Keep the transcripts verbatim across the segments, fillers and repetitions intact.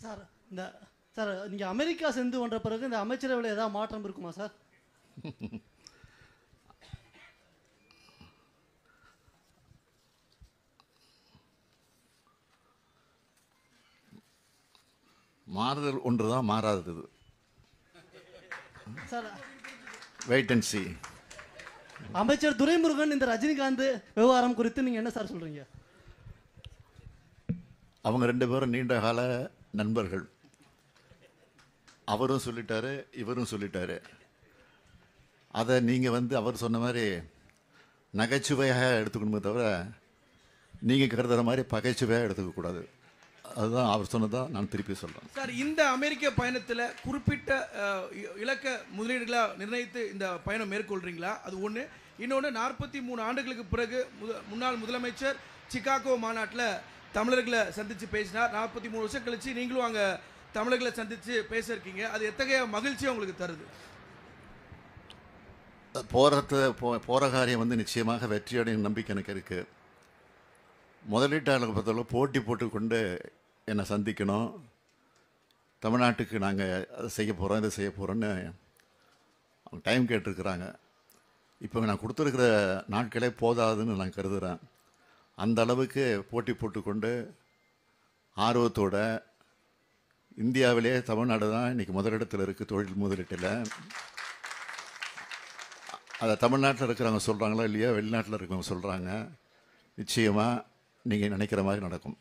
Sir இந்த sir நீங்கள் America சென்று வந்த பிறகு இந்த அமைச்சரவையில் ஏதாவது மாற்றம் இருக்குமா சார்? மாறுதல் ஒன்று தான் மாறாதது. Sir wait and see. அமைச்சர் துரைமுருகன் இந்த ரஜினிகாந்த் விவகாரம் குறித்து நீங்கள் என்ன சார் சொல்கிறீங்க? அவங்க ரெண்டு பேரும் நீண்ட கால நண்பர்கள். அவரும் சொல்லிட்டாரு, இவரும் சொல்லிட்டாரு. அதை நீங்கள் வந்து அவர் சொன்ன மாதிரி நகைச்சுவையாக எடுத்துக்கணுமே தவிர நீங்கள் கருதுகிற மாதிரி பகைச்சுவையாக எடுத்துக்கக்கூடாது. அதுதான் அவர் சொன்னதான் நான் திருப்பி சொல்கிறேன். சார், இந்த அமெரிக்க பயணத்தில் குறிப்பிட்ட இலக்க முதலீடுகளாக நிர்ணயித்து இந்த பயணம் மேற்கொள்கிறீங்களா? அது ஒன்று. இன்னொன்று, நாற்பத்தி மூணு ஆண்டுகளுக்கு பிறகு முத முன்னாள் முதலமைச்சர் சிகாகோ மாநாட்டில் தமிழர்களை சந்தித்து பேசினார். நாற்பத்தி மூணு வருஷம் கழிச்சு நீங்களும் அங்கே தமிழர்களை சந்தித்து பேச இருக்கீங்க. அது எத்தகைய மகிழ்ச்சியை உங்களுக்கு தருது? போகிறது போ போகிற காரியம் வந்து நிச்சயமாக வெற்றியடையும் நம்பிக்கை எனக்கு இருக்குது. முதலீட்டாளர்கள் பொறுத்தளவு போட்டி போட்டுக்கொண்டு என்னை சந்திக்கணும், தமிழ்நாட்டுக்கு நாங்கள் அதை செய்ய போகிறோம் இதை செய்ய போகிறோன்னு அவங்க டைம் கேட்டிருக்கிறாங்க. இப்போ நான் கொடுத்துருக்கிற நாட்களே போதாதுன்னு நான் கருதுகிறேன். அந்த அளவுக்கு போட்டி போட்டுக்கொண்டு ஆர்வத்தோட இந்தியாவிலே தமிழ்நாடு தான் இன்றைக்கி முதலிடத்தில் இருக்குது தொழில் முதலீட்டில். அதை தமிழ்நாட்டில் இருக்கிறவங்க சொல்கிறாங்களோ இல்லையோ, வெளிநாட்டில் இருக்கிறவங்க சொல்கிறாங்க. நிச்சயமாக நீங்கள் நினைக்கிற மாதிரி நடக்கும்.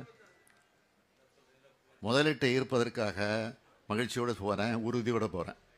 முதலீட்டை ஈர்ப்பதற்காக மகிழ்ச்சியோடு போகிறேன், உறுதியோடு போகிறேன்.